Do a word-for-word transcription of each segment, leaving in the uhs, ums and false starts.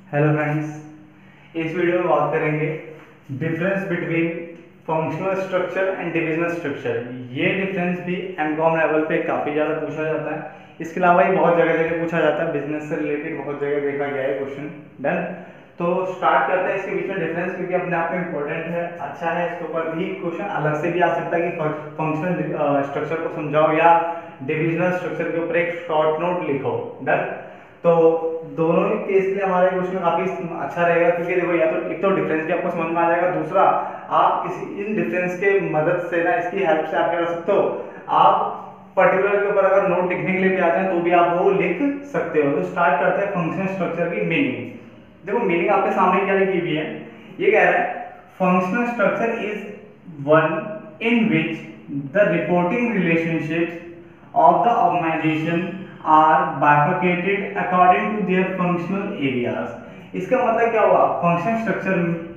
Hello friends, इस video में बात करेंगे difference between functional structure and divisional structure. ये डिफरेंस भी एमकॉम लेवल पे काफ़ी ज़्यादा पूछा जाता है। इसके अलावा ये बहुत जगह जगह पूछा जाता है, बिजनेस से रिलेटेड बहुत जगह देखा गया है क्वेश्चन। डन, तो स्टार्ट करते हैं इसके बीच में डिफरेंस, क्योंकि अपने आप में इंपॉर्टेंट है, अच्छा है। इसके ऊपर भी क्वेश्चन अलग से भी आ सकता है कि फंक्शनल स्ट्रक्चर को समझाओ या डिविजनल स्ट्रक्चर के ऊपर एक शॉर्ट नोट लिखो। डन, तो दोनों ही केस के लिए हमारे क्वेश्चन काफी अच्छा रहेगा, क्योंकि देखो या तो एक तो डिफरेंस भी आपको समझ में आ जाएगा, दूसरा आप किसी इन डिफरेंस के मदद से ना, इसकी हेल्प से आप क्या कर सकते हो, आप पर्टिकुलर के ऊपर अगर नोट लिखने के लिए भी आते हैं तो भी आप वो लिख सकते हो। तो स्टार्ट करते हैं फंक्शनल स्ट्रक्चर की मीनिंग। देखो मीनिंग आपके सामने क्या लिखी हुई है, ये कह रहा है functional structure is one in which the reporting relationships of the organisation are bifurcated according to their functional areas। इसका मतलब क्या हुआ, फंक्शन स्ट्रक्चर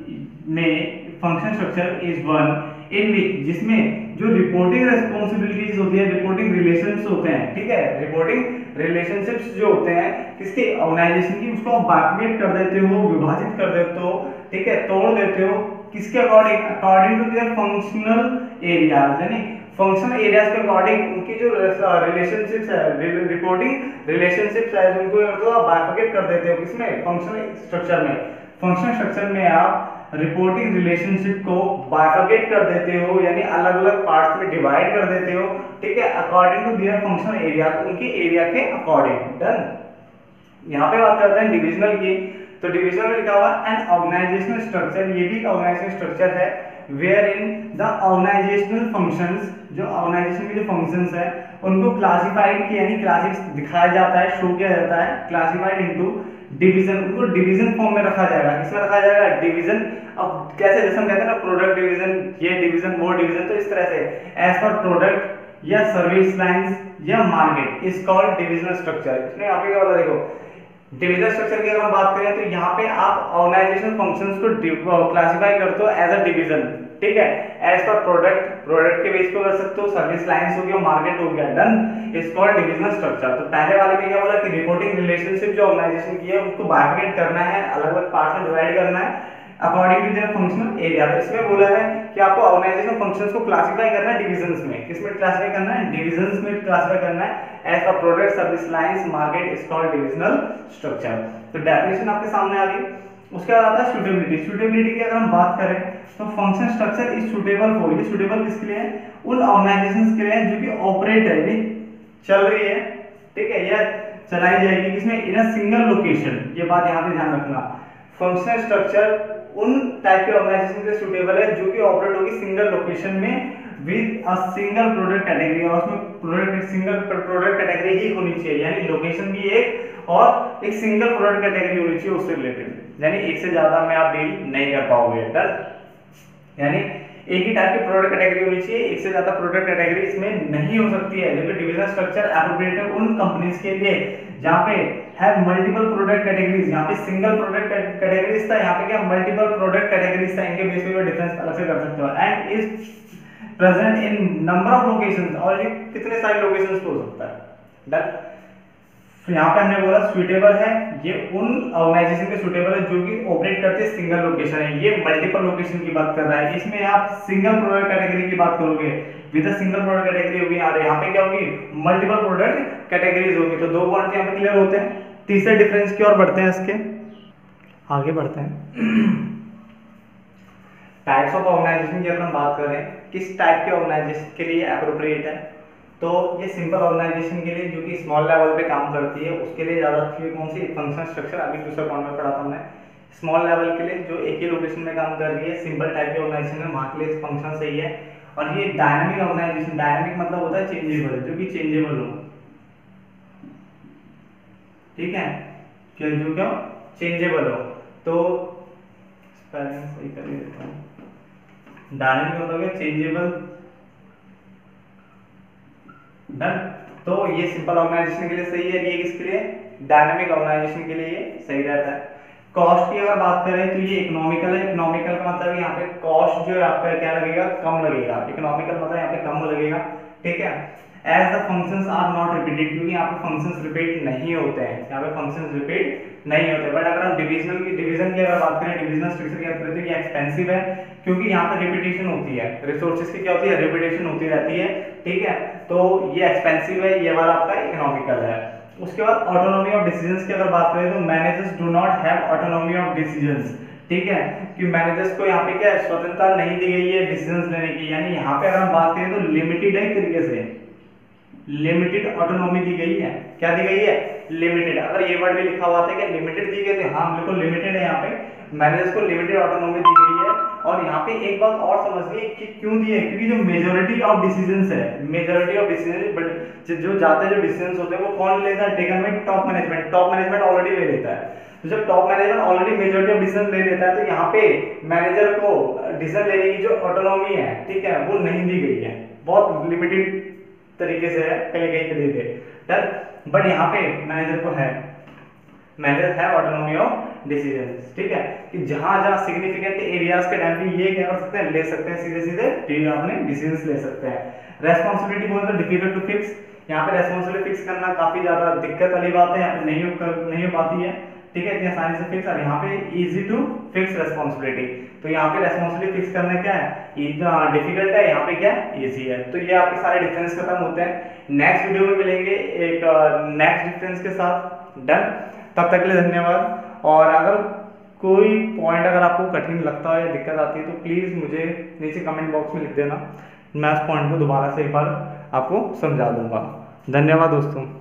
में function structure is one in which, जिसमें जो रिपोर्टिंग रेस्पॉन्सिबिलिटीज होती है, रिपोर्टिंग रिलेशंस होते हैं, ठीक है, रिपोर्टिंग रिलेशनशिप्स जो होते हैं किसके, ऑर्गेनाइजेशन की, उसको आप बाइफरकेट कर देते हो, विभाजित कर देते हो, ठीक है, तोड़ देते हो, किसके according, according to their functional areas, यानी फंक्शनल एरियाज के अकॉर्डिंग उनकी जो रिलेशनशिप्स है, रिपोर्टिंग रिलेशनशिप्स है, जिनको तो आप बाइफरकेट कर देते हो किसमें, फंक्शनल स्ट्रक्चर में। फंक्शनल स्ट्रक्चर में आप रिपोर्टिंग रिलेशनशिप को बाइफरकेट कर देते हो, यानी अलग अलग पार्ट्स में डिवाइड कर देते हो, ठीक है, according to their functional area, उनके एरिया के अकॉर्डिंग। डन, यहाँ पे बात करते हैं डिविजनल की। तो डिविजनल में लिखा हुआ एन ऑर्गेनाइजेशनल स्ट्रक्चर, ये भी ऑर्गेनाइजेशनल स्ट्रक्चर है where in the organisational functions, जो ऑर्गेनाइजेशन के जो फंक्शंस है उनको क्लासिफाइड किया, यानी क्लासिफ दिखाया जाता है, शो किया जाता है, क्लासिफाइड इनटू डिवीजन, उनको डिवीजन फॉर्म में रखा जाएगा। किसमें रखा जाएगा, डिवीजन। अब कैसे, जैसे हम कहते हैं ना प्रोडक्ट डिवीजन, ये डिवीजन वो डिवीजन, तो इस तरह से एज पर प्रोडक्ट या सर्विस लाइंस या market is called divisional structure. इसमें यहाँ पे क्या बोला, देखो डिविजनल स्ट्रक्चर की अगर हम बात करें तो यहाँ पे आप ऑर्गेनाइजेशनल फंक्शंस को क्लासिफाई करते हो एज अ डिवीजन, ठीक है, एज पर प्रोडक्ट, प्रोडक्ट के बेस पे कर सकते हो, सर्विस लाइंस हो गया, मार्केट हो गया। Done, is called divisional structure. तो पहले वाले में क्या बोला कि रिपोर्टिंग रिलेशनशिप जो ऑर्गेनाइजेशन की है उसको बाइफरकेट करना है, अलग अलग पार्ट्स में डिवाइड करना है according to their functional area. तो इसमें बोला है कि आपको ऑर्गेनाइजेशन फंक्शंस को क्लासिफाई करना है डिविजन्स में। किसमें क्लासिफाई करना है, डिविजन्स में क्लासिफाई करना है as per product, service lines, market is called divisional structure. तो डेफिनेशन आपके सामने आ गई। उसके बाद आता है सूटेबिलिटी। सूटेबिलिटी की अगर हम बात करें तो function structure is suitable for, ये सूटेबल किसके लिए है, उन ऑर्गेनाइजेशंस के लिए जो कि ऑपरेट है, यानी चल रही है, ठीक है, या चलाई जाएगी किसमें, इन अ सिंगल लोकेशन। ये बात यहाँ पे ध्यान रखना, फंक्शनल स्ट्रक्चर उन टाइप के ऑर्गेनाइजेशन के सूटेबल है जो कि ऑपरेट होगी सिंगल लोकेशन में with a single product category, और उसमें प्रोडक्ट सिंगल प्रोडक्ट कैटेगरी ही होनी चाहिए, यानी लोकेशन भी एक और एक सिंगल प्रोडक्ट कैटेगरी होनी चाहिए उससे रिलेटेड, यानी एक से ज्यादा में आप डील नहीं कर पाओगे। डन, यानी एक ही टाइप की प्रोडक्ट कैटेगरी होनी चाहिए, एक से ज्यादा प्रोडक्ट कैटेगरी इसमें नहीं हो सकती है। जबकि डिविजनल स्ट्रक्चर एप्रोप्रिएट है उन कंपनीज के लिए जहां पे है मल्टीपल प्रोडक्ट कैटेगरीज। यहाँ पे सिंगल प्रोडक्ट कैटेगरीज था, यहाँ पे क्या मल्टीपल प्रोडक्ट कैटेगरीज था, इनके बेस पे डिफरेंस अलग से कर सकते हो। And is present in number of locations, और ये कितने सारे लोकेशंस पे हो सकता है। डन, तो यहाँ पे हमने बोला सुटेबल है, ये उन ऑर्गेनाइजेशन के सुटेबल है जो कि ऑपरेट करते हैं सिंगल लोकेशन है, ये मल्टीपल लोकेशन की बात कर रहा है। इसमें आप सिंगल प्रोडक्ट कैटेगरी की बात करोगे, with a single product category होगी, और यहाँ पे क्या होगी, मल्टीपल प्रोडक्ट कैटेगरीज होगी। तो दो पॉइंट यहाँ पे क्लियर होते हैं। तीसरे डिफरेंस की ओर बढ़ते हैं, इसके आगे बढ़ते हैं। टाइप्स ऑफ ऑर्गेनाइजेशन की अगर हम बात करें, किस टाइप के ऑर्गेनाइजेशन के लिए एप्रोप्रिएट है, तो ये सिंपल ऑर्गेनाइजेशन के लिए जो कि स्मॉल लेवल पे काम करती है उसके लिए ज़्यादा अच्छी कौन सी, फंक्शन स्ट्रक्चर। अभी दूसरा पॉइंट में पढ़ा था हमने, स्मॉल लेवल के लिए जो एक ही लोकेशन में काम कर रही है, सिंपल टाइप की ऑर्गेनाइजेशन है, वहाँ के लिए फंक्शन सही है। और ये डायनामिक ऑर्गेनाइजेशन, डायनामिक मतलब होता है चेंजेबल, जो कि चेंजेबल हो, ठीक है, जो क्या चेंजेबल हो। तो सही कर देता हूँ, डायनामिक मतलब चेंजेबल। डन, तो ये सिंपल ऑर्गेनाइजेशन के लिए सही है, ये किसके लिए, डायनामिक ऑर्गेनाइजेशन के लिए ये सही रहता है। कॉस्ट की अगर बात करें तो ये इकोनॉमिकल है। इकोनॉमिकल का मतलब यहाँ पे कॉस्ट जो है आपका क्या लगेगा, कम लगेगा। इकोनॉमिकल मतलब यहाँ पे कम लगेगा, ठीक है। As the functions are not repeated, क्योंकि यहाँ पे फंक्शंस रिपीट नहीं होते हैं, यहाँ पे फंक्शंस रिपीट नहीं होते। बट अगर हम डिविजनल की डिवीजन की अगर बात करें, डिविजनल स्ट्रक्चर की बात करें तो ये एक्सपेंसिव है, क्योंकि यहाँ पे रिपीटेशन होती है, रिसोर्सेज की क्या होती है, रिपीटेशन होती रहती है, ठीक है। तो ये एक्सपेंसिव है, ये वाला आपका इकोनॉमिकल है। उसके बाद ऑटोनॉमी ऑफ डिसीजंस की अगर बात करें तो managers do not have autonomy of decisions, ठीक है, कि मैनेजर्स को यहाँ पे क्या स्वतंत्रता नहीं दी गई है डिसीजंस लेने की, यानी यहाँ पे अगर हम बात करें तो लिमिटेड है एक तरीके से, लिमिटेड ऑटोनॉमी दी गई है। क्या दी गई है, लिमिटेड। अगर ये वर्ड भी लिखा हुआ था कि लिमिटेड दी गई है, हाँ बिल्कुल लिमिटेड है, यहाँ पे मैनेजर्स को लिमिटेड ऑटोनॉमी दी गई है। और यहाँ पे एक बात और समझिए कि क्यों दी है, क्योंकि जो मेजोरिटी ऑफ डिसीजंस है, मेजोरिटी ऑफ डिसीजंस बट जो जाते हैं जो डिसीजंस होते हैं वो कौन लेता है, taken by top management. Top management already ले लेता है, तो जब top management already majority of decision ले लेता है तो यहाँ पे मैनेजर को डिसीजन लेने की जो ऑटोनॉमी है, ठीक है, वो नहीं दी गई है, बहुत लिमिटेड तरीके से है, कहीं कहीं पे देते हैं। बट यहाँ पे मैनेजर को है, मैनेजर है ऑटोनॉमी ऑफ डिसीजंस, ठीक है, कि जहां जहां सिग्निफिकेंट एरियाज के टाइम पे ये क्या कर सकते हैं, ले सकते हैं, सीधे सीधे अपने डिसीजंस ले सकते हैं। रेस्पॉन्सिबिलिटी बोलते हैं डिफिकल्ट टू फिक्स, यहाँ पे रेस्पॉन्सिबिलिटी फिक्स करना काफी ज्यादा दिक्कत वाली बात है, यहाँ पे नहीं हो नहीं हो पाती है, ठीक है, इतनी आसानी से फिक्स। और यहाँ पे इजी टू फिक्स रेस्पॉन्सिबिलिटी, तो यहाँ पे रेस्पॉन्सिबिलिटी फिक्स करना क्या है, इतना डिफिकल्ट है, यहाँ पे क्या इजी है। तो ये आपके सारे डिफरेंस खत्म होते हैं। नेक्स्ट वीडियो में मिलेंगे एक नेक्स्ट डिफरेंस के साथ। डन, तब तक के लिए धन्यवाद। और अगर कोई पॉइंट अगर आपको कठिन लगता है या दिक्कत आती है तो प्लीज़ मुझे नीचे कमेंट बॉक्स में लिख देना, मैं उस पॉइंट को दोबारा से एक बार आपको समझा दूंगा। धन्यवाद दोस्तों।